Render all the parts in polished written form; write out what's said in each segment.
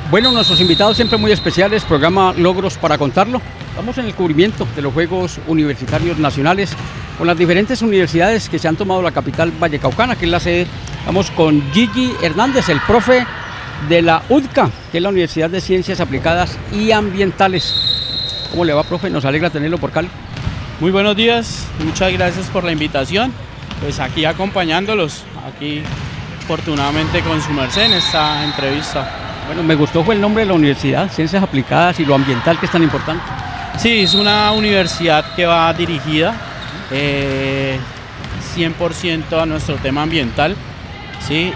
Bueno, nuestros invitados siempre muy especiales, programa Logros para contarlo. Estamos en el cubrimiento de los Juegos Universitarios Nacionales con las diferentes universidades que se han tomado la capital vallecaucana, que es la sede. Estamos con Gigi Hernández, el profe de la UDCA, que es la Universidad de Ciencias Aplicadas y Ambientales. ¿Cómo le va, profe? Nos alegra tenerlo por Cali. Muy buenos días, muchas gracias por la invitación. Pues aquí acompañándolos, aquí afortunadamente con su merced en esta entrevista. Bueno, me gustó fue el nombre de la universidad, Ciencias Aplicadas y lo ambiental, que es tan importante. Sí, es una universidad que va dirigida 100% a nuestro tema ambiental, ¿sí?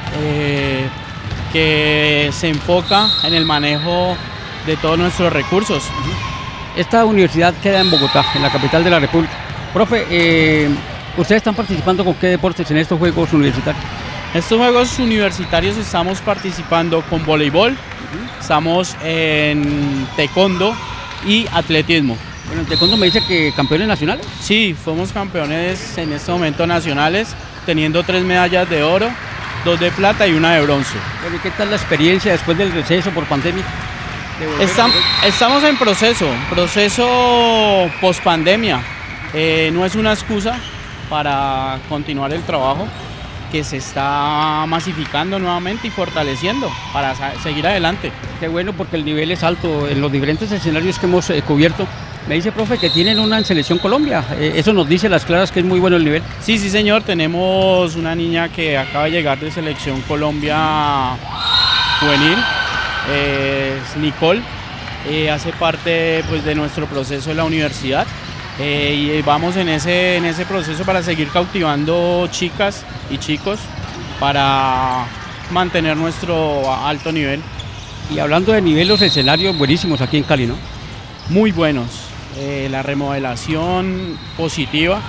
Que se enfoca en el manejo de todos nuestros recursos. Esta universidad queda en Bogotá, en la capital de la República. Profe, ¿ustedes están participando con qué deportes en estos Juegos Universitarios? En estos Juegos Universitarios estamos participando con voleibol, estamos en taekwondo y atletismo. Bueno, en taekwondo me dice que campeones nacionales. Sí, fuimos campeones en este momento nacionales, teniendo 3 medallas de oro, 2 de plata y 1 de bronce. Bueno, ¿y qué tal la experiencia después del receso por pandemia? Estamos en proceso post pandemia. No es una excusa para continuar el trabajo que se está masificando nuevamente y fortaleciendo para seguir adelante. Qué bueno, porque el nivel es alto en los diferentes escenarios que hemos cubierto. Me dice, profe, que tienen una en Selección Colombia. Eso nos dice las claras que es muy bueno el nivel. Sí, señor, tenemos una niña que acaba de llegar de Selección Colombia juvenil, es Nicole, hace parte pues, de nuestro proceso de la universidad. Y vamos en ese proceso para seguir cautivando chicas y chicos para mantener nuestro alto nivel. Y hablando de nivel, los escenarios buenísimos aquí en Cali, ¿no? Muy buenos, la remodelación positiva,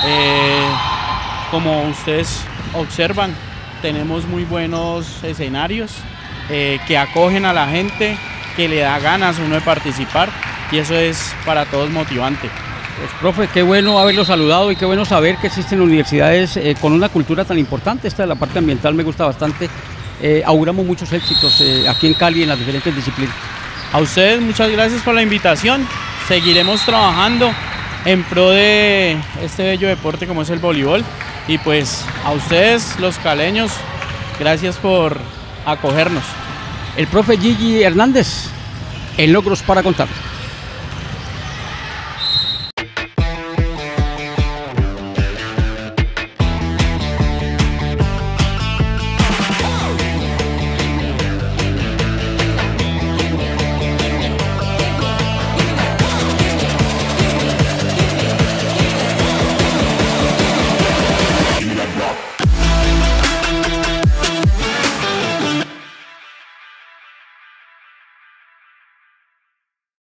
como ustedes observan, tenemos muy buenos escenarios que acogen a la gente, que le da ganas a uno de participar, y eso es para todos motivante. Pues, profe, qué bueno haberlo saludado y qué bueno saber que existen universidades con una cultura tan importante. Esta de la parte ambiental me gusta bastante. Auguramos muchos éxitos aquí en Cali en las diferentes disciplinas. A ustedes muchas gracias por la invitación. Seguiremos trabajando en pro de este bello deporte como es el voleibol. Y pues a ustedes, los caleños, gracias por acogernos. El profe Gigi Hernández, en Logros para contar.